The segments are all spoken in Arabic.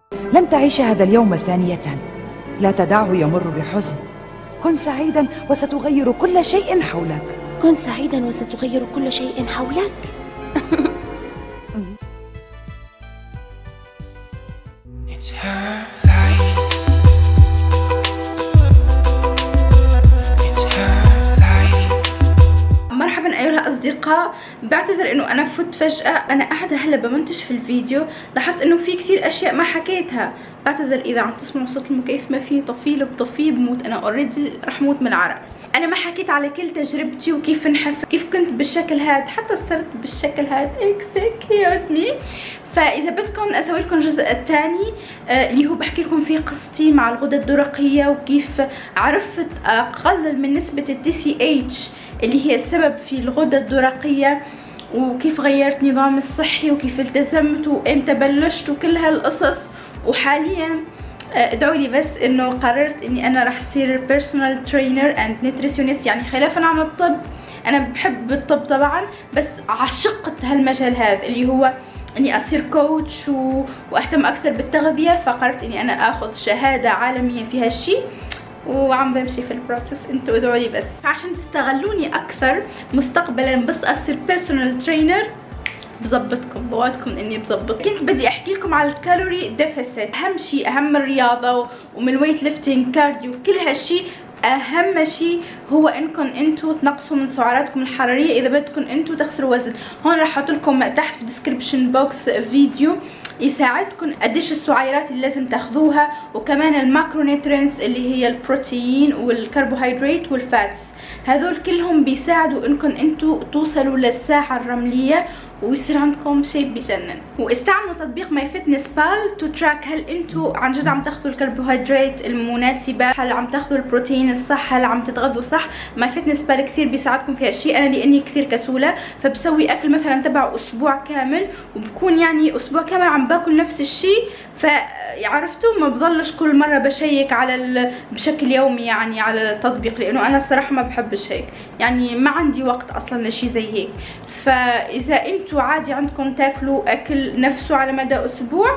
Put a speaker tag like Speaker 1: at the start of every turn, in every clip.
Speaker 1: لن تعيش هذا اليوم ثانية، لا تدعه يمر بحزن. كن سعيدا وستغير كل شيء حولك.
Speaker 2: كن سعيدا وستغير كل شيء حولك.
Speaker 3: مرحبا ايها الاصدقاء، بعتذر انه انا فت فجأة. انا قاعدة هلا بمنتج في الفيديو، لاحظت انه في كثير اشياء ما حكيتها. بعتذر اذا عم تسمعوا صوت المكيف، ما في طفيل بطفيه بموت، انا اوريدي رح موت من العرق. انا ما حكيت على كل تجربتي وكيف انحف، كيف كنت بالشكل هاد، حتى صرت بالشكل هاد. اكسكيوز مي. فاذا بدكم اسوي لكم الجزء الثاني اللي هو بحكي لكم فيه قصتي مع الغدة الدرقية، وكيف عرفت اقلل من نسبة الدي سي اتش اللي هي السبب في الغدة الدرقية، وكيف غيرت نظامي الصحي، وكيف التزمت، وامتى بلشت، وكل هالقصص. وحاليا ادعوا لي بس انه قررت اني انا راح اصير بيرسونال ترينر اند نيوتريشنست، يعني خلافا عن الطب. انا بحب الطب طبعا، بس عشقت هالمجال هذا اللي هو اني اصير كوتش واهتم اكثر بالتغذية. فقررت اني انا اخذ شهادة عالمية في هالشي، وعم بمشي في البروسس. انتوا ادعوا لي بس عشان تستغلوني اكثر مستقبلا، بس اصير بيرسونال ترينر. بظبطكم، بوعدكم اني بظبط. كنت بدي احكي لكم على الكالوري ديفيسيت، اهم شيء، اهم الرياضه ومن الويت ليفتنج، كارديو، كل هالشيء. اهم شيء هو انكم انتوا تنقصوا من سعراتكم الحراريه اذا بدكم انتوا تخسروا وزن. هون راح احط لكم تحت في الديسكربشن بوكس فيديو يساعدكم قديش السعرات اللي لازم تاخذوها، وكمان الماكرو نيوترينز اللي هي البروتين والكربوهيدرات والفاتس. هذول كلهم بيساعدوا انكم انتوا توصلوا للساحه الرمليه ويصير عندكم شيء بجنن. واستعملوا تطبيق ماي فيتنس بال تو تراك هل انتوا عن جد عم تاخذوا الكربوهيدرات المناسبه، هل عم تاخذوا البروتين الصح، هل عم تتغذوا صح. ماي فيتنس بال كثير بيساعدكم في هالشيء. انا لاني كثير كسوله، فبسوي اكل مثلا تبع اسبوع كامل، وبكون يعني اسبوع كامل عم باكل نفس الشيء. فعرفتوا ما بضلش كل مره بشيك على بشكل يومي يعني على التطبيق، لانه انا الصراحه ما بحبش هيك، يعني ما عندي وقت اصلا لشيء زي هيك. فاذا انتوا عادي عندكم تاكلوا اكل نفسه على مدى اسبوع،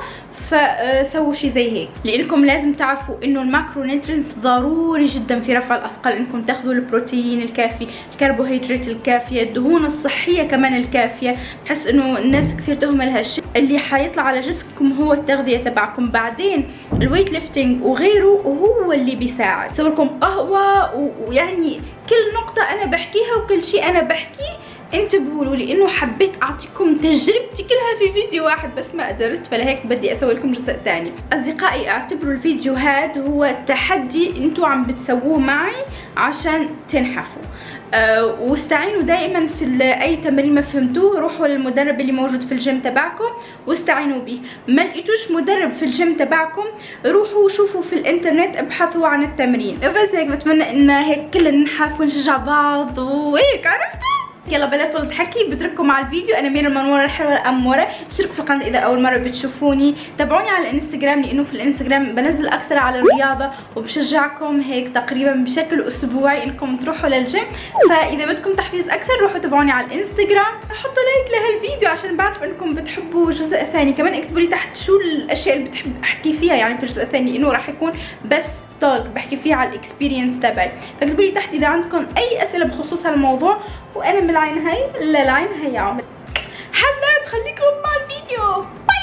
Speaker 3: فسووا شيء زي هيك، لانكم لازم تعرفوا انه الماكرو نيوترينز ضروري جدا في رفع الاثقال. انكم تاخذوا البروتين الكافي، الكربوهيدرات الكافيه، الدهون الصحيه كمان الكافيه. بحس انه الناس كثير تهمل هالشيء. اللي حيطلع على جسمكم هو التغذيه تبعكم، بعدين الويت ليفتنج وغيره هو اللي بيساعد. سوي لكم قهوه ويعني كل نقطه انا بحكيها وكل شيء انا بحكيه انتبهوا له، لانه حبيت اعطيكم تجربتي كلها في فيديو واحد، بس ما قدرت، فلهيك بدي اسوي لكم جزء ثاني. اصدقائي اعتبروا الفيديو هذا هو تحدي انتوا عم بتسووه معي عشان تنحفوا. واستعينوا دائما في اي تمرين ما فهمتوه، روحوا للمدرب اللي موجود في الجيم تبعكم واستعينوا به. ما لقيتوش مدرب في الجيم تبعكم، روحوا شوفوا في الانترنت، ابحثوا عن التمرين. بس هيك بتمنى ان هيك كلنا ننحف ونشجع بعض وهيك، عرفتوا؟ يلا بلا طول حكي، بترككم مع الفيديو. انا ميرا المنوره الحلوه الاموره. اشتركوا في القناه اذا اول مره بتشوفوني، تابعوني على الانستغرام لانه في الانستغرام بنزل اكثر على الرياضه، وبشجعكم هيك تقريبا بشكل اسبوعي انكم تروحوا للجيم. فاذا بدكم تحفيز اكثر روحوا تابعوني على الانستغرام، حطوا لايك لهالفيديو عشان بعرف انكم بتحبوا جزء ثاني. كمان اكتبوا لي تحت شو الاشياء اللي بتحب احكي فيها يعني في الجزء الثاني، لانه راح يكون بس توك بحكي فيه على الاكسبيرينس تبعي. فاكتبوا لي تحت اذا عندكم اي اسئله بخصوص هالموضوع، وانا من العين هاي للعين هي عامل. هلا بخليكم مع الفيديو.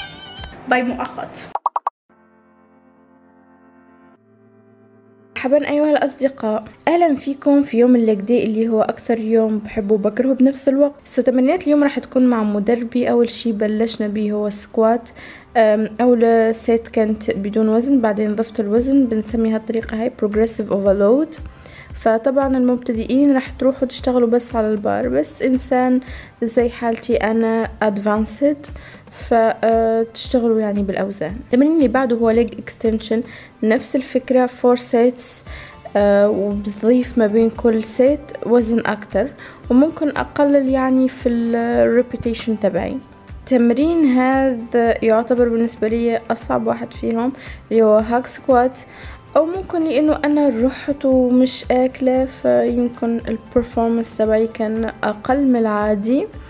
Speaker 3: باي مؤقت. مرحبا ايها الاصدقاء، اهلا فيكم في يوم الليج داي اللي هو اكثر يوم بحبه وبكرهه بنفس الوقت. تمرينات اليوم راح تكون مع مدربي. اول شي بلشنا به هو السكوات. اول سيت كانت بدون وزن، بعدين ضفت الوزن. بنسمي هالطريقه هاي بروجريسيف اوفرلود. فطبعا المبتدئين راح تروحوا تشتغلوا بس على البار، بس انسان زي حالتي انا ادفانسد فتشتغلوا يعني بالاوزان. التمرين اللي بعده هو ليج اكستنشن، نفس الفكره 4 سيتس، وبضيف ما بين كل سيت وزن اكتر، وممكن اقلل يعني في الريبيتيشن تبعي. التمرين هذا يعتبر بالنسبه لي اصعب واحد فيهم، اللي هو هاك سكوات، او ممكن لانه انا رحت ومش اكله فيمكن البرفورمانس تبعي كان اقل من العادي.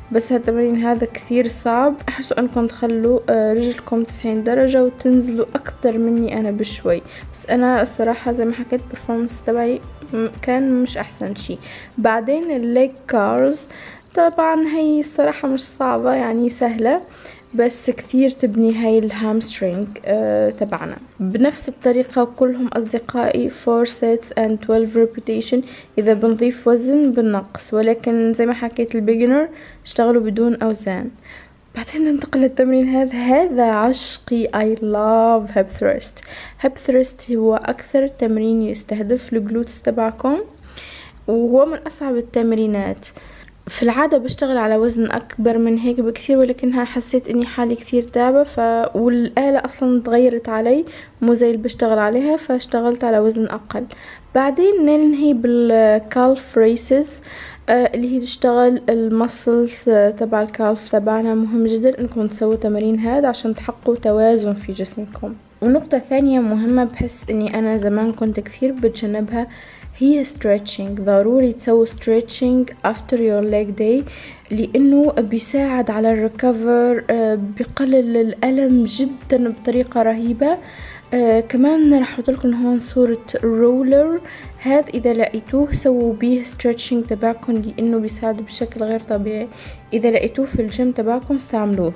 Speaker 3: بس هالتمرين هذا كثير صعب. احسوا انكم تخلوا رجلكم 90 درجة وتنزلوا اكثر مني انا بشوي، بس انا الصراحة زي ما حكيت performance تبعي كان مش احسن شي. بعدين الليج كارز طبعا هي الصراحة مش صعبة، يعني سهلة، بس كثير تبني هاي الهامسترينج تبعنا. بنفس الطريقة كلهم أصدقائي 4 sets and 12 repetition إذا بنضيف وزن بالنقص، ولكن زي ما حكيت البيجنر اشتغلوا بدون أوزان. بعدين ننتقل للتمرين هذا عشقي. I love hip thrust. hip thrust هو أكثر تمرين يستهدف الجلوتس تبعكم، وهو من أصعب التمرينات. في العادة بشتغل على وزن أكبر من هيك بكثير، ولكنها حسيت إني حالي كثير تعبة والآلة أصلا تغيرت علي مو زي اللي بشتغل عليها، فاشتغلت على وزن أقل. بعدين ننهي بالكالف ريسز اللي هي تشتغل المسلز تبع الكالف تبعنا. مهم جدا إنكم تسووا تمارين هذا عشان تحققوا توازن في جسمكم. ونقطة ثانية مهمة بحس إني أنا زمان كنت كثير بتجنبها هي stretching. ضروري تسوي stretching after your leg day لأنه بيساعد على الريكفر، بيقلل الألم جدا بطريقة رهيبة. كمان راح احط لكم هون صورة رولر، هذا اذا لقيتوه سووا بيه stretching تبعكم لانه بيساعد بشكل غير طبيعي. اذا لقيتوه في الجيم تبعكم استعملوه.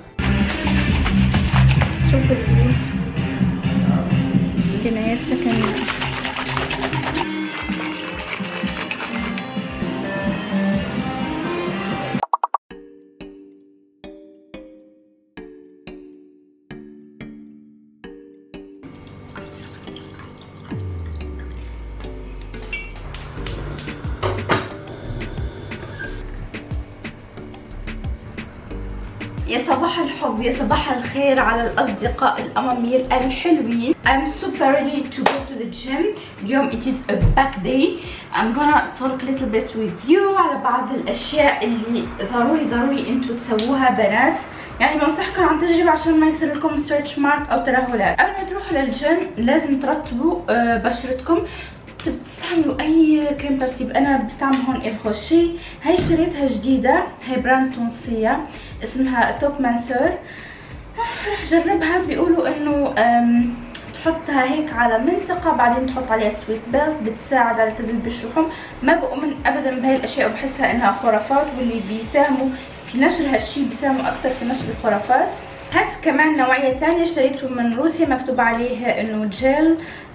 Speaker 3: شوفوا بنايات سكنية. يا صباح الحب، يا صباح الخير على الأصدقاء الأمامير الحلوين. I'm super ready to go to the gym. اليوم it is a back day. I'm gonna talk a little bit with you على بعض الأشياء اللي ضروري انتوا تسووها بنات. يعني بنصحكم عن تجربة عشان ما يصير لكم ستريتش مارك أو ترهلات. قبل ما تروحوا للجيم لازم ترطبوا بشرتكم. بتستعملوا اي كريم ترطيب. انا بستعمل هون افغوشي، هاي اشتريتها جديده، هاي براند تونسيه اسمها توب مانسور. رح جربها. بيقولوا انه تحطها هيك على منطقه بعدين تحط عليها سويت بيلت، بتساعد على تذبيب الشحوم. ما بؤمن ابدا بهاي الاشياء وبحسها انها خرافات، واللي بيساهموا في نشر هالشي بيساهموا اكثر في نشر الخرافات. هات كمان نوعيه ثانيه اشتريته من روسيا مكتوب عليه انه جيل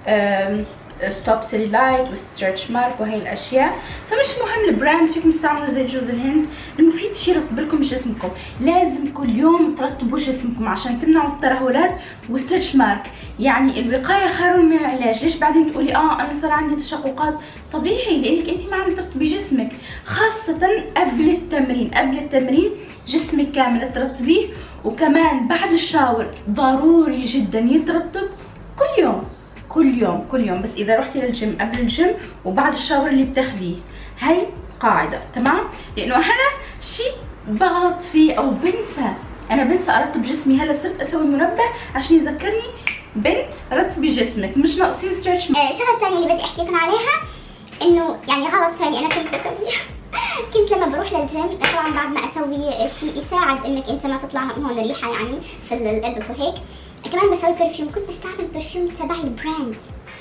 Speaker 3: ستوب سيلولايت وستريتش مارك وهي الاشياء. فمش مهم البراند، فيكم تستعملوا زي جوز الهند. المفيد شيء يرطب لكم جسمكم. لازم كل يوم ترطبوا جسمكم عشان تمنعوا الترهلات وستريتش مارك. يعني الوقايه خير من العلاج. ليش بعدين تقولي انا صار عندي تشققات؟ طبيعي لانك انت ما عم ترطبي جسمك، خاصه قبل التمرين. قبل التمرين جسمك كامل ترطبيه، وكمان بعد الشاور ضروري جدا يترطب كل يوم كل يوم كل يوم. بس اذا رحتي للجيم قبل الجيم وبعد الشاور اللي بتاخذيه، هاي قاعده تمام. لانه انا شيء بغلط فيه او بنسى، انا بنسى ارطب جسمي. هلا صرت اسوي منبه عشان يذكرني بنت رطبي جسمك، مش ناقصين ستريتش.
Speaker 4: شغله ثانيه اللي بدي احكي لكم عليها انه يعني غلط ثاني انا كنت بسويه. كنت لما بروح للجيم طبعا بعد ما اسوي شيء يساعد انك انت ما تطلع هون ريحه يعني في الابط وهيك، كمان بسوي برفيوم. كنت بستعمل برفيوم تبع البراند،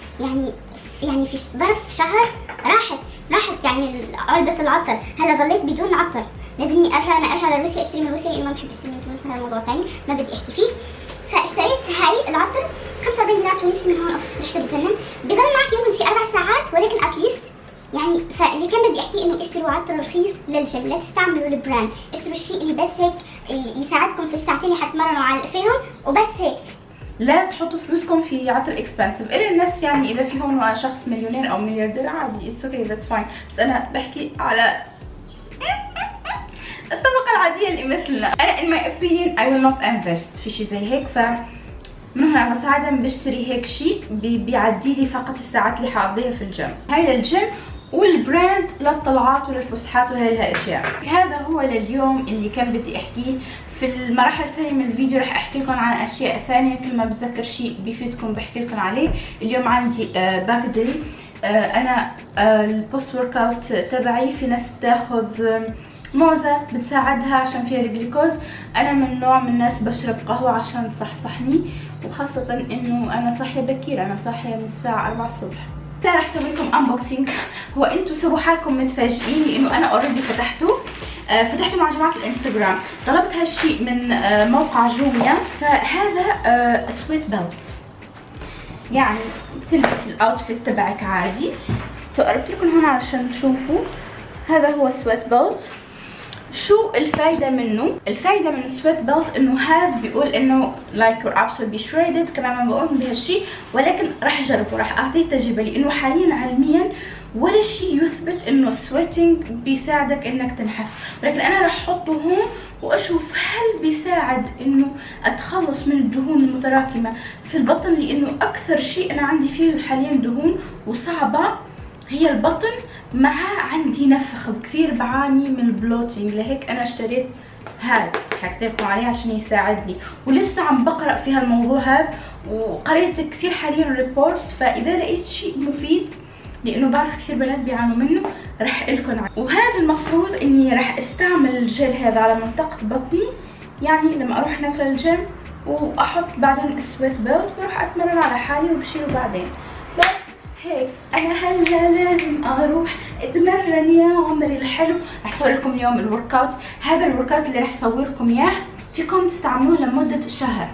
Speaker 4: يعني في ظرف شهر راحت يعني علبة العطر. هلا ظليت بدون عطر، لازمني ارجع لروسيا اشتري من روسيا لانه ما بحب اشتري من تونس. هذا موضوع ثاني ما بدي احكي فيه. فاشتريت هاي العطر 45 دينار تونسي من هون. ريحته بتجنن، بضل معك يمكن شي 4 ساعات، ولكن اتليست يعني. فاللي كان بدي احكيه انه اشتروا عطر رخيص للجيم، لا تستعملوا البراند. اشتروا الشيء اللي بس هيك يساعدكم في الساعتين اللي حتتمرنوا فيهم وبس هيك.
Speaker 3: لا تحطوا فلوسكم في عطر اكسبنسيف. الى الناس يعني اذا في هون شخص مليونير او ملياردير عادي اتس اوكي ذاتس فاين، بس انا بحكي على الطبقه العاديه اللي مثلنا. انا in my opinion I will not invest في شيء زي هيك. ف من هنا مساعدة بشتري هيك شيء بيعدي لي فقط الساعات اللي حقضيها في الجيم. هاي للجيم، والبراند للطلعات وللفسحات ولهالاشياء. هذا هو لليوم اللي كان بدي احكيه. في المراحل الثانيه من الفيديو رح احكي لكم عن اشياء ثانيه، كل ما بتذكر شيء بيفيدكم بحكي لكم عليه. اليوم عندي باك داي. انا البوست ورك اوت تبعي في ناس بتاخذ موزة بتساعدها عشان فيها الجلوكوز. انا من نوع من الناس بشرب قهوة عشان تصحصحني، وخاصة انه انا صاحية بكير، انا صاحية من الساعة 4 الصبح. لا راح اسوي لكم انبوكسينج، هو انتم سووا حالكم متفاجئين لانه انا اوريدي فتحته مع جماعة الانستغرام. طلبت هالشيء من موقع جوميا. فهذا سويت بيلت، يعني بتلبس الاوتفيت تبعك عادي. قربت لكم هون علشان تشوفوا. هذا هو سويت بيلت. شو الفايدة منه؟ الفايدة من السويت بيلت انه هذا بيقول انه like your abs will be shredded، كمان ما بقول بهالشيء، ولكن راح اجربه، راح اعطيه تجربة، لانه حاليا علميا ولا شيء يثبت انه السويتنج بيساعدك انك تنحف، ولكن انا راح احطه هون واشوف هل بيساعد انه اتخلص من الدهون المتراكمة في البطن، لانه اكثر شيء انا عندي فيه حاليا دهون وصعبة هي البطن، مع عندي نفخ كثير، بعاني من البلوتينج. لهيك انا اشتريت هذا، حكيت لكم عليه عشان يساعدني، ولسه عم بقرا في هالموضوع هذا، وقريت كثير حاليا ريبورتس. فاذا لقيت شيء مفيد، لانه بعرف كثير بنات بيعانوا منه، رح لكم عنه. وهذا المفروض اني رح استعمل الجل هذا على منطقه بطني، يعني لما اروح هناك للجيم واحط بعدين السويت بيلت واروح اتمرن على حالي وبشيله بعدين. بس هيك انا هلا لازم اروح اتمرن يا عمري الحلو. رح اسوي لكم اليوم الورك اوت. هذا الورك اوت اللي رح اسوي لكم اياه فيكم تستعملوه لمده شهر.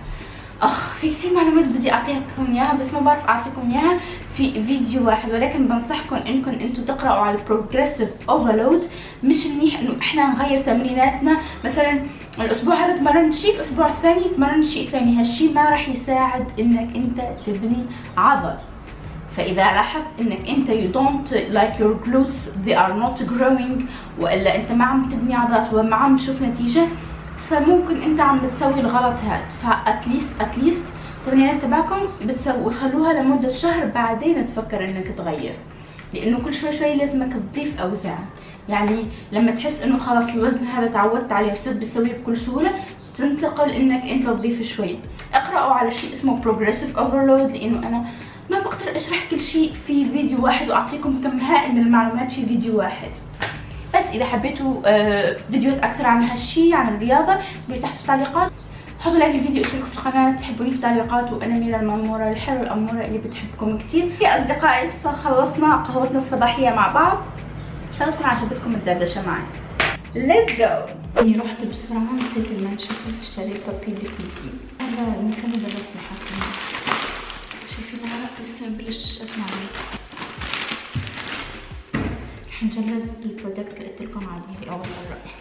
Speaker 3: في كثير معلومات بدي اعطيكم اياها، بس ما بعرف اعطيكم اياها في فيديو واحد، ولكن بنصحكم انكم انتم تقراوا على البروجريسيف اوفرلود. مش منيح انه احنا نغير تمريناتنا، مثلا الاسبوع هذا تمرن شيء، الاسبوع الثاني تمرن شيء ثاني، هالشيء ما راح يساعد انك انت تبني عضل. فاذا لاحظت انك انت you don't like your glutes they are not growing، والا انت ما عم تبني عضلات وما عم تشوف نتيجه، فممكن انت عم بتسوي الغلط هذا. فاتليست التمرينات تبعكم بتسووا خلوها لمده شهر، بعدين تفكر انك تغير، لانه كل شوي لازمك تضيف اوزان. يعني لما تحس انه خلاص الوزن هذا تعودت عليه وصرت بتسويه بكل سهوله، تنتقل انك انت تضيف شوي. اقراوا على شيء اسمه progressive overload، لانه انا ما بقدر اشرح كل شيء في فيديو واحد واعطيكم كم هائل من المعلومات في فيديو واحد. بس اذا حبيتوا فيديوهات اكثر عن هالشيء، عن الرياضه، تحت في التعليقات حطوا لي الفيديو، اشتركوا في القناه، تحبوني في التعليقات. وانا ميرا الماموره الحلوه الاموره اللي بتحبكم كثير. يا اصدقائي لسه خلصنا قهوتنا الصباحيه مع بعض، ان شاء الله تكون عجبتكم الدردشه معي. ليتس جو. اني رحت بسرعه نسيت المنشفه، اشتريت بابي ديفيزي. هذا المسند الرسمي حاطينه، شايفين العرق لسه ما بلش اسمع عليه. رح نجرب البرودكت اللي قلت لكم عليه لاول مره.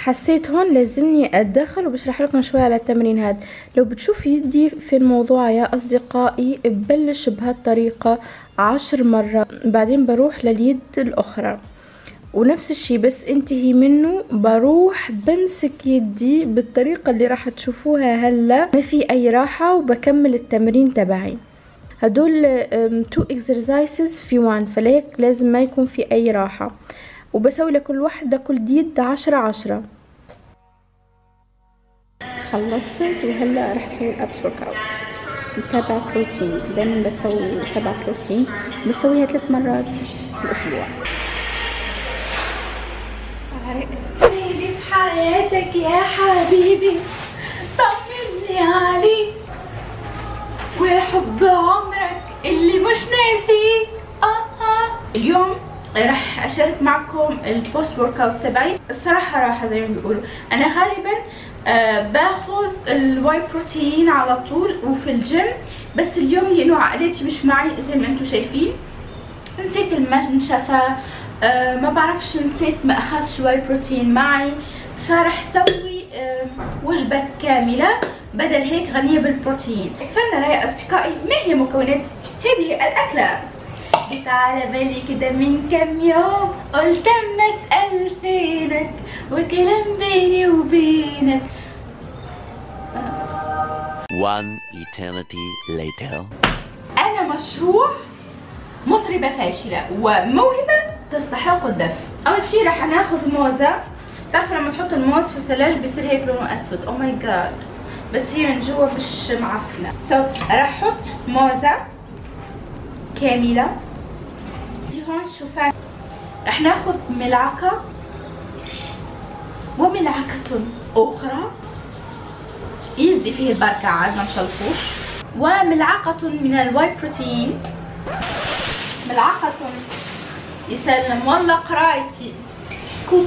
Speaker 5: حسيت هون لازمني اتدخل وبشرح لكم شوي على التمرين هذا. لو بتشوف يدي في الموضوع يا اصدقائي ببلش بهالطريقة 10 مرات، بعدين بروح لليد الاخرى ونفس الشي بس انتهي منه بروح بمسك يدي بالطريقة اللي راح تشوفوها هلا، ما في اي راحة وبكمل التمرين تبعي. هدول 2 exercises في 1، فليك لازم ما يكون في اي راحة، وبسوي لكل واحدة كل يد 10. خلصت وهلا رح اسوي الابس ورك اوت تبع بروتين. دايما بسوي تبع بروتين، بسويها 3 مرات في الاسبوع.
Speaker 3: غرقتني في حياتك يا حبيبي، طمني عليك وحب عمرك اللي مش ناسيك. اليوم راح اشارك معكم البوست ورك اوت تبعي. الصراحه راحه زي ما بيقولوا. انا غالبا باخذ الواي بروتين على طول وفي الجيم، بس اليوم لانه عقلتي مش معي زي ما انتم شايفين، نسيت المنشفه، ما بعرفش، نسيت ما اخذش واي بروتين معي، فراح اسوي وجبه كامله بدل هيك غنيه بالبروتين. فلنا يا اصدقائي ما هي مكونات هذه الاكله؟ جيت على بالي كده من كام يوم، قلت اما اسال فينك وكلام بيني وبينك.
Speaker 6: One eternity later.
Speaker 3: انا مشروع مطربه فاشله وموهبه تستحق الدف. اول شي رح ناخذ موزه. تعرفوا لما تحط الموز في الثلاجة بيصير هيك لونه اسود، او ماي جاد، بس هي من جوا مش معفنه. راح احط موزه كامله. هون شوفان رح ناخذ ملعقه وملعقه اخرى، يزدي فيه البركه عاد ما نشلفوش، وملعقه من الواي بروتين، ملعقه يسلم والله قرايتي، سكوب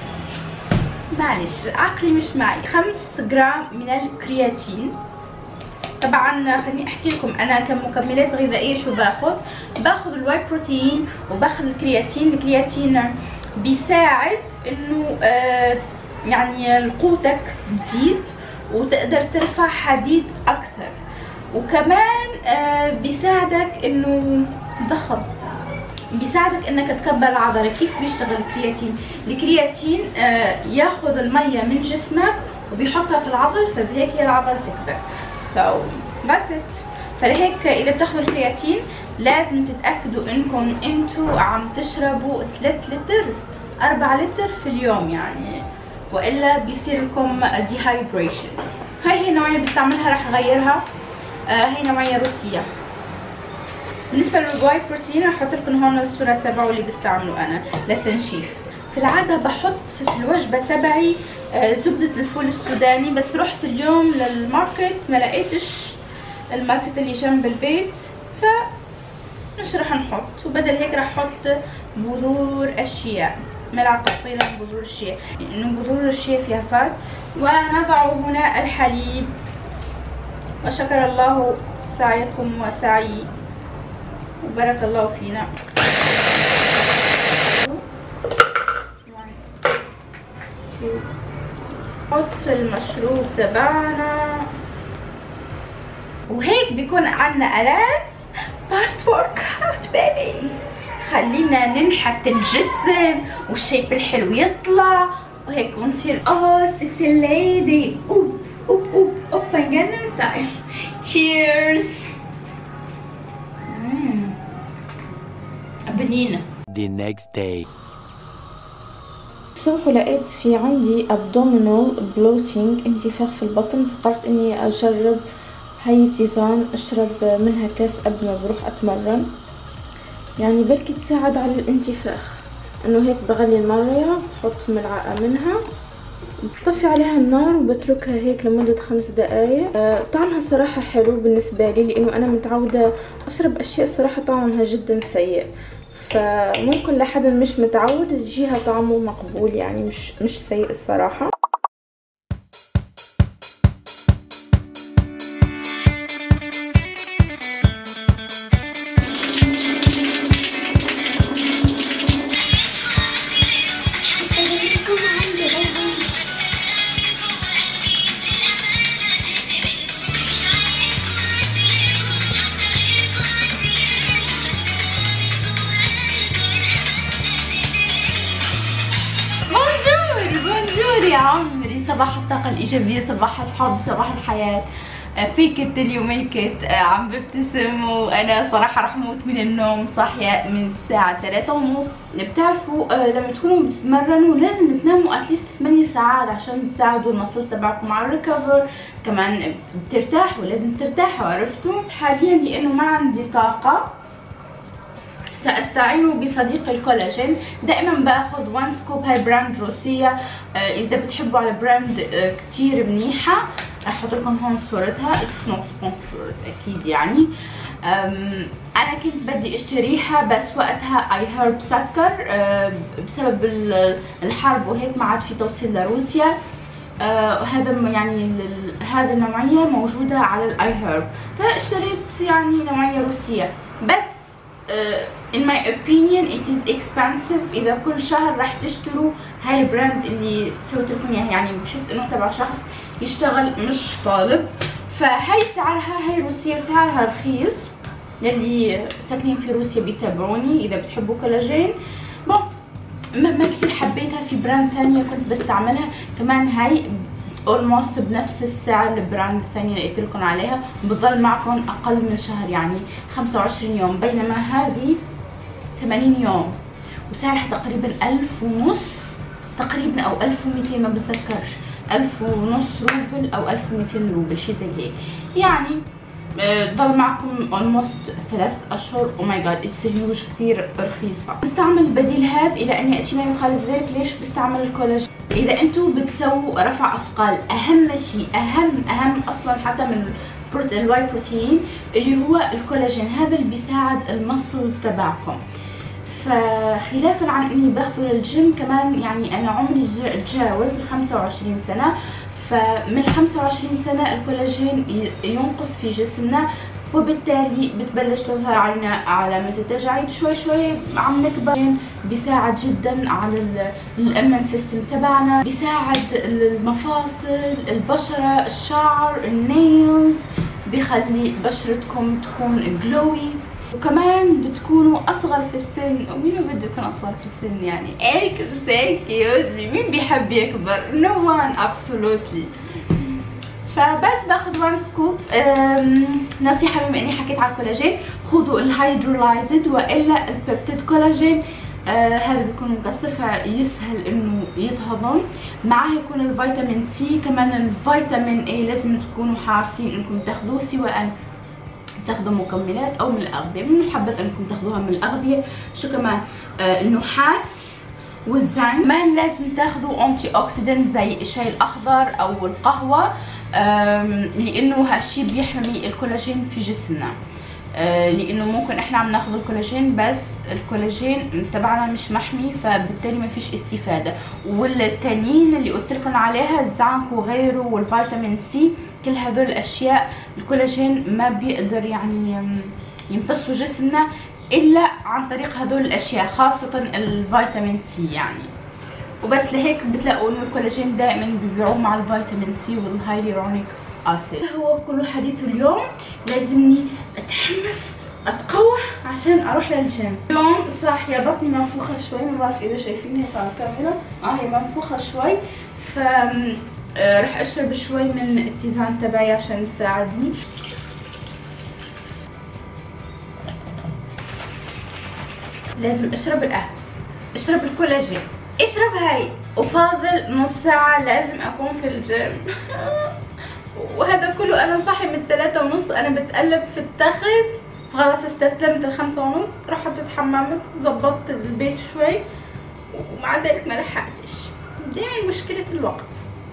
Speaker 3: معلش عقلي مش معي، 5 جرام من الكرياتين. طبعا خليني احكي لكم انا كمكملات غذائيه شو باخذ الواي بروتين وباخذ الكرياتين. الكرياتين بيساعد انه يعني قوتك تزيد وتقدر ترفع حديد اكثر، وكمان بيساعدك انه ضخم، بيساعدك انك تكبر العضله. كيف بيشتغل الكرياتين؟ الكرياتين ياخذ الميه من جسمك وبيحطها في العضل، فبهيك هي العضله تكبر. So that's it. فلهيك اذا بتاخذوا الكرياتين لازم تتاكدوا انكم انتوا عم تشربوا 3 لتر 4 لتر في اليوم يعني، والا بيصير لكم ديهايدريشن. هاي هي نوعيه بستعملها، راح اغيرها. هي نوعيه روسيه. بالنسبه للواي بروتين راح احط لكم هون الصوره تبعه اللي بستعمله انا للتنشيف. في العاده بحط في الوجبه تبعي زبده الفول السوداني، بس رحت اليوم للماركت ما لقيتش الماركت اللي جنب البيت، مش راح نحط، وبدل هيك راح احط بذور الشيا، ملعقه صغيره من بذور الشيا، لانه بذور الشيا فيها فات. ونضع هنا الحليب، وشكر الله سعيكم وسعي وبارك الله فينا. نحط المشروب تبعنا، وهيك بيكون عنا ألاف باست ورك اوت بيبي. خلينا ننحت الجسم والشيب الحلو يطلع وهيك ونصير سكسي ليدي. اوب اوب اوب اوب ماي جودنس. تشيرز. بنينة.
Speaker 6: The next day.
Speaker 5: الصبح لقيت في عندي abdominal bloating، انتفاخ في البطن، فقررت اني اجرب هاي التيزان، اشرب منها كاس قبل ما بروح اتمرن، يعني بلكي تساعد على الانتفاخ. انه هيك بغلي المية، بحط ملعقة منها، بطفي عليها النار وبتركها هيك لمدة 5 دقايق. طعمها صراحة حلو بالنسبة لي، لانه انا متعودة اشرب اشياء صراحة طعمها جدا سيء، فممكن لحد مش متعود تجيها طعمه مقبول، يعني مش سيء الصراحة.
Speaker 3: يا عمري، صباح الطاقة الإيجابية، صباح الحب، صباح الحياة. فيك اليوم ميكت عم ببتسم، وانا صراحه رح موت من النوم. صاحيه من الساعه 3:30. بتعرفوا لما تكونوا بتتمرنوا لازم تناموا اتليست 8 ساعات عشان تساعدوا المصل تبعكم على الريكفر، كمان بترتاحوا، لازم ترتاحوا، عرفتوا؟ حاليا لانه ما عندي طاقه سأستعين بصديق الكولاجين. دائما باخذ 1 سكوب، هاي براند روسية. اذا بتحبوا على براند كتير منيحة، راح احط لكم هون صورتها. اتس نوت سبونسورد اكيد يعني. انا كنت بدي اشتريها بس وقتها اي هيرب سكر بسبب الحرب وهيك، ما عاد في توصيل لروسيا. هذا يعني هذا النوعية موجودة على الاي هيرب، فاشتريت يعني نوعية روسية. بس in my opinion it is expensive. اذا كل شهر راح تشتروا هاي البراند اللي سويت لكم اياها، يعني بحس انه تبع شخص يشتغل مش طالب. فهاي سعرها، هاي روسية وسعرها رخيص، يلي ساكنين في روسيا بيتابعوني اذا بتحبوا كولاجين. ما كثير حبيتها. في براند ثانية كنت بستعملها كمان، هاي اولموست بنفس السعر البراند الثانية اللي قلت لكم عليها، بتضل معكم اقل من شهر، يعني 25 يوم، بينما هذه 80 يوم وسعرها تقريبا 1500 تقريبا او 1200، ما بتذكرش، 1500 روبل او 1200 روبل شيء زي هيك يعني. ضل معكم اولموست 3 اشهر. او ماي جاد اتس هيوج، كثير رخيصه. بستعمل بديل هذا الى ان ياتي ما يخالف ذلك. ليش بستعمل الكولاجين؟ اذا انتم بتسووا رفع اثقال، اهم شيء اهم اصلا حتى من الواي بروتين اللي هو الكولاجين، هذا اللي بيساعد المسلز تبعكم. فخلافا عن اني باخذه للجيم، كمان يعني انا عمري تجاوز ال 25 سنه، فمن 25 سنه الكولاجين ينقص في جسمنا، وبالتالي بتبلش تظهر علينا علامات التجاعيد شوي شوي عم نكبر. بيساعد جدا على الامن سيستم تبعنا، بيساعد المفاصل، البشره، الشعر، النيلز، بيخلي بشرتكم تكون جلوي، وكمان بتكونوا اصغر في السن. ومين ما بده يكون اصغر في السن يعني؟ اكزاكتلي، مين بيحب يكبر؟ نو وان ابسولوتلي. فبس باخذ 1 سكوب. نصيحه بما اني حكيت على الكولاجين، خذوا الهيدرولايزد والا البيبتيد كولاجين. هذا بيكون مكسر فيسهل انه يتهضم. معاه يكون الفيتامين سي، كمان الفيتامين اي لازم تكونوا حارصين انكم تاخذوه، سواء تاخذوا مكملات او من الاغذيه. من محبذ انكم تاخذوها من الاغذيه. شو كمان؟ النحاس والزنك. كمان لازم تاخذوا انتي اوكسيدنت زي الشاي الاخضر او القهوه، لانه هالشي بيحمي الكولاجين في جسمنا. لانه ممكن احنا عم ناخذ الكولاجين بس الكولاجين تبعنا مش محمي، فبالتالي ما فيش استفاده. والتانيين اللي قلت لكم عليها، الزنك وغيره والفيتامين سي، كل هذول الاشياء الكولاجين ما بيقدر يعني يمتصوا جسمنا الا عن طريق هذول الاشياء، خاصه الفيتامين سي يعني. وبس لهيك بتلاقوا انه الكولاجين دائما بيبيعوه مع الفيتامين سي والهايلورونيك اسيد. هو كل حديث اليوم. لازمني اتحمس اتقوى عشان اروح للجيم. اليوم صاحيه بطني منفوخه شوي، ما بعرف اذا شايفينها على الكاميرا. هي منفوخه شوي، ف رح اشرب شوي من الاتزان تبعي عشان تساعدني. لازم اشرب القهوه، اشرب الكولاجين، اشرب هاي، وفاضل نص ساعه لازم اكون في الجيم. وهذا كله انا صاحي من 3:30، انا بتقلب في التخت. خلاص استسلمت 5:30، رحت اتحممت، ظبطت البيت شوي، ومع ذلك ما لحقتش. دائما مشكله الوقت.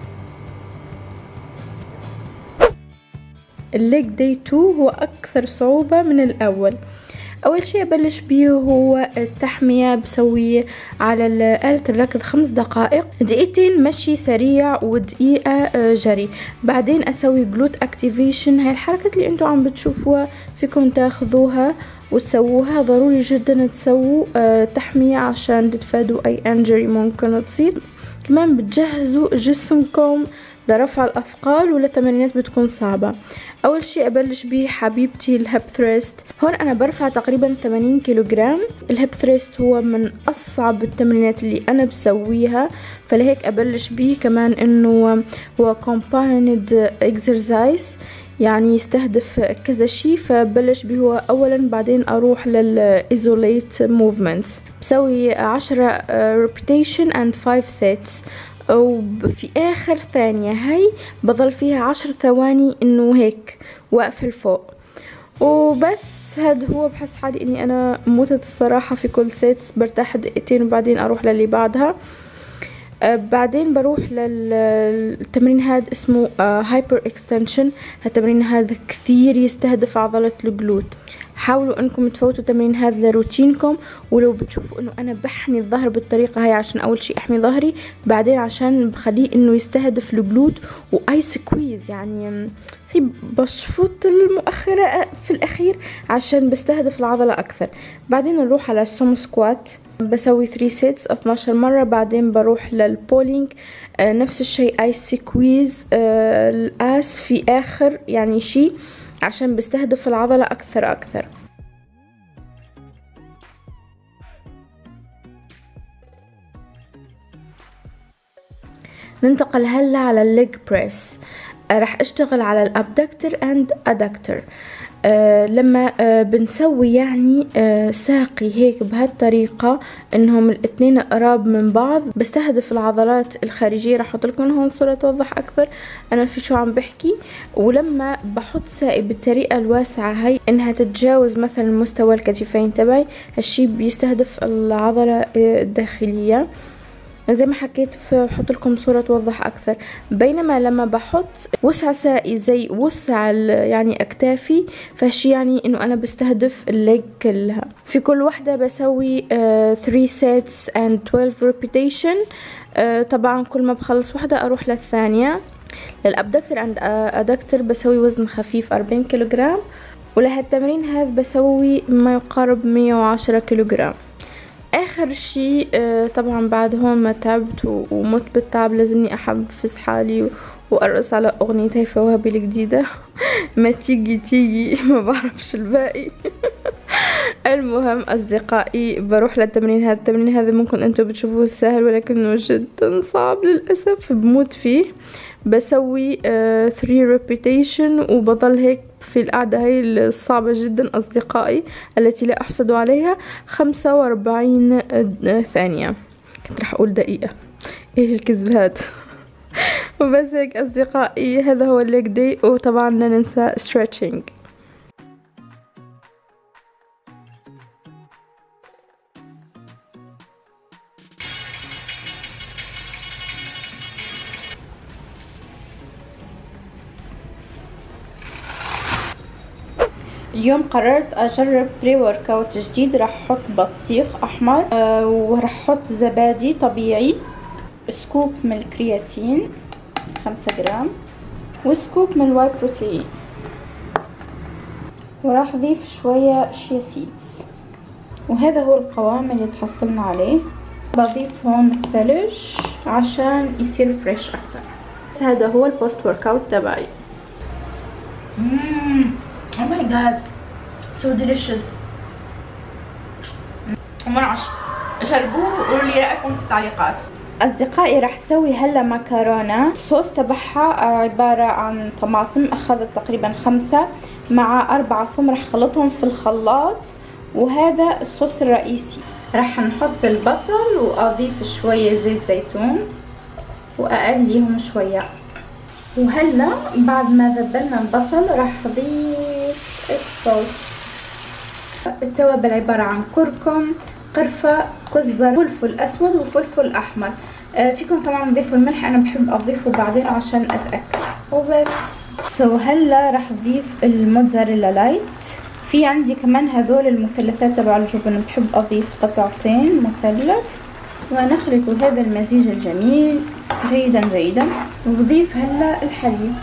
Speaker 5: الليج داي 2 هو أكثر صعوبة من الأول. أول شيء أبلش بيه هو التحمية. بسوي على آلة الركض 5 دقائق، دقيقتين مشي سريع ودقيقة جري. بعدين أسوي جلوت اكتيفيشن. هاي الحركة اللي انتوا عم بتشوفوها فيكم تاخذوها وتسووها. ضروري جدا تسووا تحمية عشان تتفادوا أي انجري ممكن تصير. كمان بتجهزوا جسمكم لرفع الأثقال ولا تمرينات بتكون صعبة. أول شيء أبلش به حبيبتي الهيب ثريست. هون أنا برفع تقريبا 80 كيلوغرام. الهيب ثريست هو من أصعب التمرينات اللي أنا بسويها، فلهيك أبلش به. كمان إنه هو combined exercise، يعني يستهدف كذا شيء، فبلش به هو أولا، بعدين أروح للإيزوليت موفمنتس. بسوي 10 repetition and 5 sets، وفي آخر ثانية هاي بظل فيها 10 ثواني إنه هيك واقفة لفوق وبس. هاد هو بحس حالي إني أنا موتت الصراحة في كل سيتس، برتاح دقيقتين وبعدين أروح للي بعدها. بعدين بروح للتمرين هذا اسمه هايبر اكستنشن. هالتمرين هذا كثير يستهدف عضلة الجلوت. حاولوا انكم تفوتوا التمرين هذا لروتينكم، ولو بتشوفوا انه انا بحني الظهر بالطريقة هاي عشان اول شيء احمي ظهري، بعدين عشان بخليه انه يستهدف الجلوت واي سكويز، يعني بشفط المؤخرة في الاخير عشان بستهدف العضلة اكثر. بعدين نروح على السومو سكوات، بسوي 3 سيتس 12 مرة. بعدين بروح للبولينج، نفس الشيء اي سكويز الاس في اخر يعني شيء عشان بستهدف العضلة اكثر. ننتقل هلا على الليج بريس. راح اشتغل على الابدكتور اند ادكتور. لما بنسوي يعني ساقي هيك بهالطريقة انهم الاثنين قراب من بعض، بستهدف العضلات الخارجية. راح احط لكم هون صورة توضح اكثر انا في شو عم بحكي. ولما بحط ساقي بالطريقة الواسعة هاي انها تتجاوز مثلا مستوى الكتفين تبعي، هالشي بيستهدف العضلة الداخلية زي ما حكيت. بحط لكم صورة توضح اكثر. بينما لما بحط وسع ساقي زي وسع يعني اكتافي، فهالشي يعني انه انا بستهدف الليج كلها. في كل وحدة بسوي 3 sets and 12 repetition. طبعا كل ما بخلص وحدة اروح للثانية. للابدكتور عند ادكتور بسوي وزن خفيف 40 كيلوغرام، ولهالتمرين هذا بسوي ما يقارب 110 كيلوغرام. اخر شيء طبعا بعد هون ما تعبت ومت بالتعب لازمني احفز حالي وارقص على اغنية هيفاء وهبي الجديدة ما تيجي ما بعرفش الباقي. المهم اصدقائي بروح للتمرين هذا. التمرين هذا ممكن انتم بتشوفوه سهل ولكنه جدا صعب للاسف، بموت فيه. بسوي 3 repetition وبضل هيك في القعدة هاي الصعبة جدا أصدقائي التي لا أحسد عليها 45 ثانية. كنت رح أقول دقيقة، إيه الكذب هاد. وبس هيك أصدقائي، هذا هو الليج داي. وطبعا لا ننسى stretching. اليوم قررت اجرب بري ورك اوت جديد. راح احط بطيخ احمر وراح احط زبادي طبيعي، سكوب من الكرياتين 5 جرام، وسكوب من الواي بروتين، وراح اضيف شوية شيا سيدز. وهذا هو القوام اللي تحصلنا عليه. بضيف هون الثلج عشان يصير فريش اكثر. هذا هو البوست ورك اوت تبعي. Oh my god, so delicious. منعش، جربوه وقولوا لي رأيكم في التعليقات. أصدقائي راح اسوي هلا مكرونة. الصوص تبعها عبارة عن طماطم، أخذت تقريبا 5 مع 4 ثوم، راح خلطهم في الخلاط، وهذا الصوص الرئيسي. راح نحط البصل وأضيف شوية زيت زيتون وأقليهم شوية. وهلا بعد ما ذبلنا البصل راح اضيف الصوص. التوابل عبارة عن كركم، قرفة، كزبر، فلفل اسود وفلفل احمر. فيكم طبعا تضيفوا الملح، انا بحب اضيفه بعدين عشان اتاكد. وبس. هلا راح اضيف الموتزاريلا لايت. في عندي كمان هذول المثلثات تبع الجبن، بحب اضيف قطعتين مثلث، ونخلط هذا المزيج الجميل جيدا. وبضيف هلا الحليب،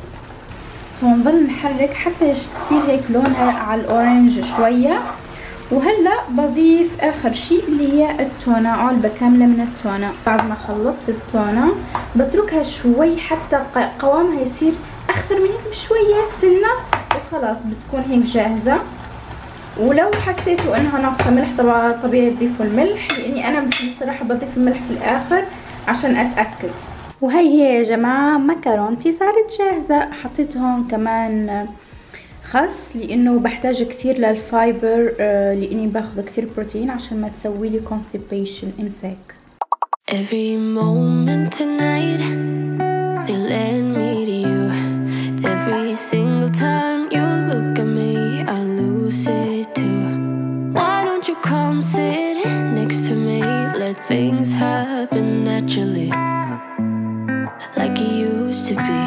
Speaker 5: ونظل نحرك حتى يصير هيك لونها على الاورنج شويه.
Speaker 3: وهلا بضيف اخر شيء اللي هي التونة، علبة كاملة من التونة. بعد ما خلطت التونة بتركها شوي حتى قوامها يصير اخضر من هيك بشوية سنة، وخلاص بتكون هيك جاهزة. ولو حسيتوا انها ناقصة ملح طبيعي تضيفوا الملح، لاني انا بصراحة بضيف الملح في الاخر عشان اتأكد. وهي هي يا جماعة مكرونتي صارت جاهزة. حطيت هون كمان خس لانه بحتاج كثير للفايبر، لاني باخذ كثير بروتين عشان ما تسوي لي constipation امساك.
Speaker 7: Every moment tonight they led me to you. Every single time you look at me I lose it too. Why don't you come sit next to me? Let things happen naturally like it used to be.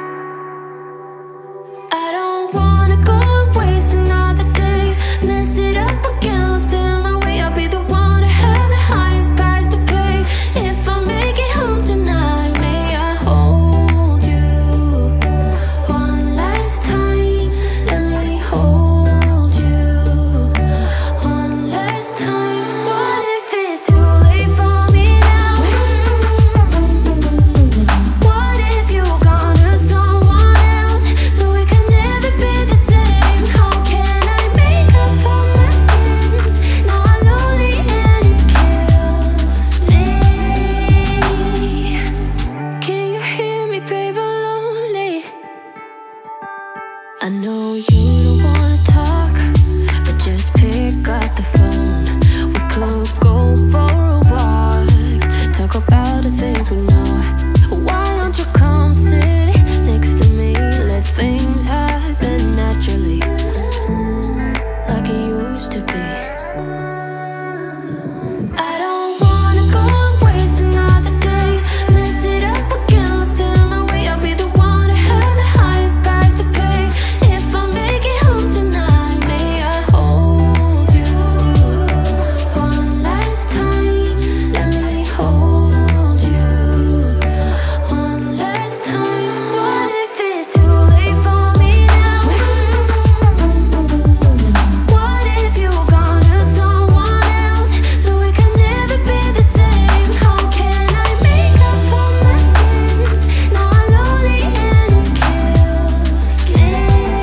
Speaker 7: I know you don't wanna talk, but just pick up the phone. We could go for a walk, talk about the things we know. Why don't you come sit next to me? Let things happen naturally like it used to be. I don't wanna go and waste another day, mess it up again, lost in my way. I'll be the one to have the highest price to pay. If I make it home tonight, may I hold you one last time? Let me hold you one last time. What if it's too late for me now? What if you're gone to someone else, so we can never be the same? How can I make up for my sins? Now I'm lonely and it kills me.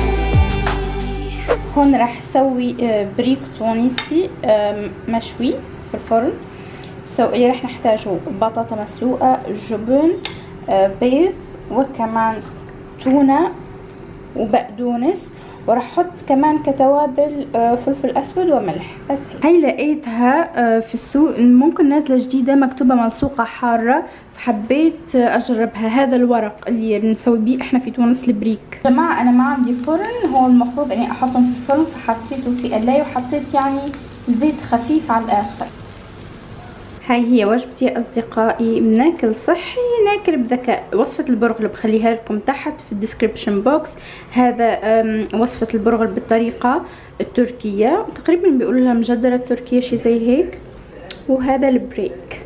Speaker 3: هون راح اسوي بريك تونسي مشوي في الفرن. اللي راح نحتاجه بطاطا مسلوقة، جبن، بيض، وكمان تونة وبقدونس، وراح احط كمان كتوابل فلفل اسود وملح. بس هي لقيتها في السوق ممكن نازله جديده مكتوبه ملصوقه حاره، فحبيت اجربها. هذا الورق اللي بنسوي بيه احنا في تونس البريك. يا جماعه انا ما عندي فرن، هو المفروض اني احطهم في الفرن، فحطيته في قلايه وحطيت يعني زيت خفيف على الاخر. هاي هي وجبتي يا اصدقائي، بناكل صحي ناكل بذكاء. وصفة البرغل بخليها لكم تحت في الديسكريبشن بوكس. هذا وصفة البرغل بالطريقة التركية، تقريبا بيقولوا لها مجدرة التركية شي زي هيك. وهذا البريك.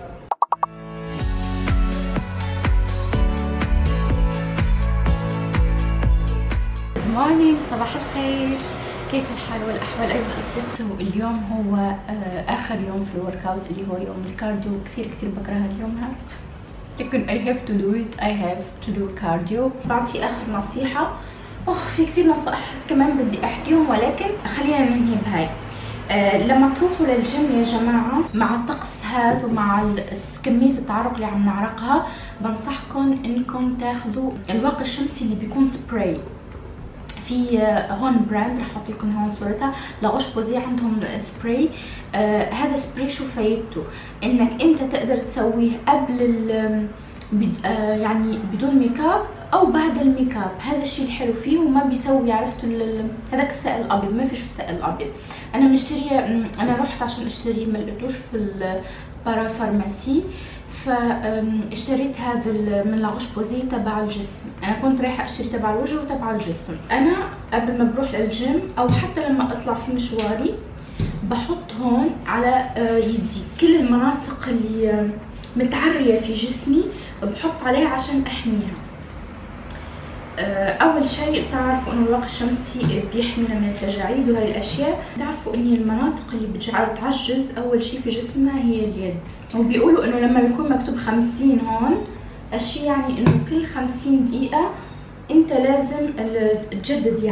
Speaker 2: مورنينج، صباح الخير، كيف الحال والاحوال ايها الاصدقاء؟ اليوم هو اخر يوم في الورك اوت اللي هو يوم الكارديو. كثير بكره اليوم هذا، لكن I have to do it. I have to do cardio. بعطي اخر نصيحة. في كثير نصائح كمان بدي احكيهم، ولكن خلينا ننهي بهاي. لما تروحوا للجيم يا جماعة مع الطقس هذا ومع كمية التعرق اللي عم نعرقها، بنصحكم انكم تاخذوا الواقي الشمسي اللي بيكون سبراي. في هون براند رح احط لكم هون صورتها، لاغوش بوزي عندهم سبراي. هذا سبراي شو فايدته؟ انك انت تقدر تسويه قبل يعني بدون ميك اب او بعد الميك اب. هذا الشيء الحلو فيه، وما بيسوي عرفتوا هذاك السائل الابيض، ما فيش السائل الابيض. انا مشتريه، انا رحت عشان اشتريه ما لقيتوش في البارا فارماسي، فاشتريت هذا من لاغوش بوزي تبع الجسم. انا كنت رايحه اشتري تبع الوجه وتبع الجسم. انا قبل ما بروح للجيم او حتى لما اطلع في مشواري بحط هون على يدي كل المناطق اللي متعريه في جسمي، بحط عليها عشان احميها.
Speaker 3: اول شيء بتعرفوا انه الواقي الشمسي بيحمينا من التجاعيد وهي الاشياء. بتعرفوا ان المناطق اللي بتعجز اول شيء في جسمنا هي اليد، وبيقولوا انه لما بيكون مكتوب 50 هون الشيء يعني انه كل 50 دقيقة انت لازم تجدد،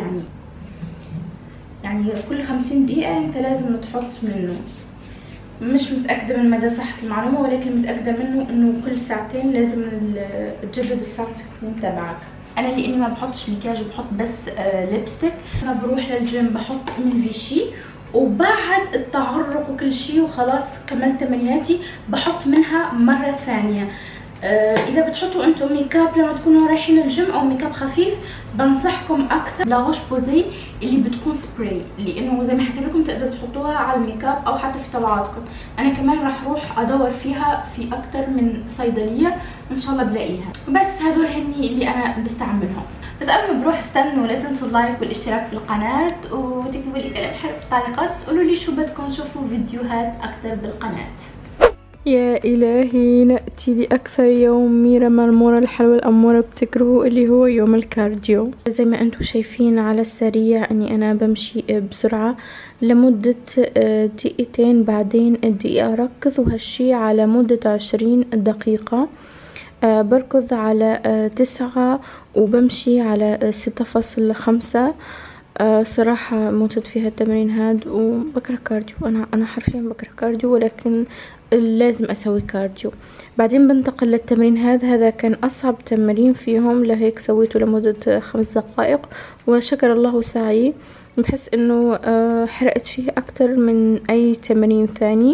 Speaker 3: يعني كل 50 دقيقة انت لازم تحط منه. مش متأكدة من مدى صحة المعلومة، ولكن متأكدة منه انه كل ساعتين لازم تجدد السان سكرين تبعك. انا لاني ما بحطش مكياج وبحط بس ليبستيك، لما بروح للجيم بحط من فيشي، وبعد التعرق وكل شيء وخلاص كملت تمريناتي بحط منها مرة ثانية. اذا بتحطوا انتم ميكاب لما تكونوا رايحين الجيم او ميكاب خفيف، بنصحكم اكثر لاغوش بوزي اللي بتكون سبراي، لانه زي ما حكيت لكم تقدروا تحطوها على الميكاب او حتى في طلعاتكم. انا كمان راح اروح ادور فيها في اكثر من صيدليه وان شاء الله بلاقيها، بس هذول هني اللي انا بستعملهم. بس قبل ما بروح استنوا لا تنسوا اللايك والاشتراك في القناه، وتكتبوا لي كلام حلو في التعليقات وتقولوا لي شو بدكم تشوفوا فيديوهات اكثر بالقناه.
Speaker 5: يا إلهي، نأتي لأكثر يوم ميرا مرمورة الحلوة الأمورة بتكرهه، اللي هو يوم الكارديو. زي ما انتم شايفين على السريع اني انا بمشي بسرعة لمدة دقيقتين، بعدين الدقيقة اركض، وهالشي على مدة 20 دقيقة. بركض على 9 وبمشي على 6.5. صراحة موتت فيها التمرين هاد، وبكره كارديو. انا حرفيا بكره كارديو، ولكن لازم اسوي كارديو. بعدين بنتقل للتمرين هذا كان اصعب تمرين فيهم، لهيك سويته لمدة 5 دقائق وشكر الله سعي. بحس انه حرقت فيه اكتر من اي تمرين ثاني.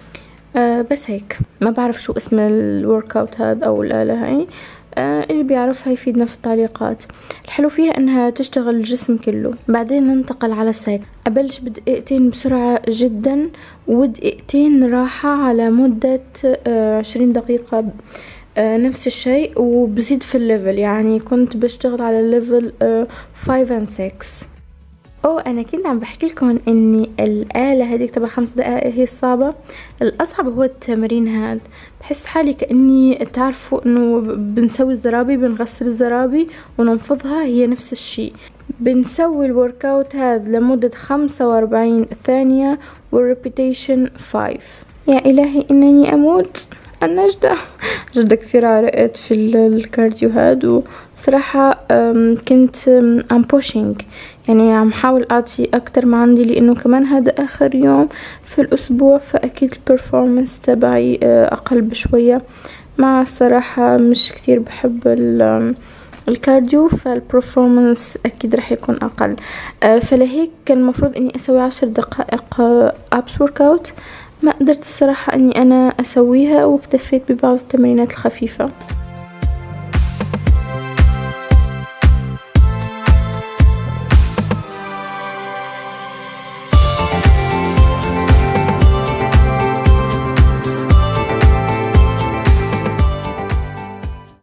Speaker 5: بس هيك ما بعرف شو اسم الورك اوت هذا او الآلة هاي، اللي بيعرفها يفيدنا في التعليقات. الحلو فيها انها تشتغل الجسم كله. بعدين ننتقل على السايد، ابلش بدقيقتين بسرعة جدا ودقيقتين راحة على مدة 20 دقيقة. نفس الشيء، وبزيد في الليفل، يعني كنت بشتغل على الليفل 5 و 6. انا كنت عم بحكي لكم اني الآلة هذيك تبع 5 دقائق هي الصعبة. الاصعب هو التمرين هذا. بحس حالي كأني تعرفوا انه بنسوي الزرابي، بنغسل الزرابي وننفضها، هي نفس الشيء. بنسوي الورك اوت هذا لمدة 45 ثانية والريبيتيشن 5. يا الهي انني اموت. النجدة جدا كثير عرقت في الكارديو هاد، وصراحة كنت ام بوشينج، يعني عم حاول اعطي اكتر ما عندي، لانه كمان هذا اخر يوم في الاسبوع، فاكيد البرفورمانس تبعي اقل بشوية. مع الصراحة مش كثير بحب الكارديو، فالبرفورمانس اكيد رح يكون اقل. فلهيك كان المفروض اني اسوي 10 دقائق ابس ورك اوت، ما قدرت الصراحة اني انا اسويها، واكتفيت ببعض التمرينات الخفيفة.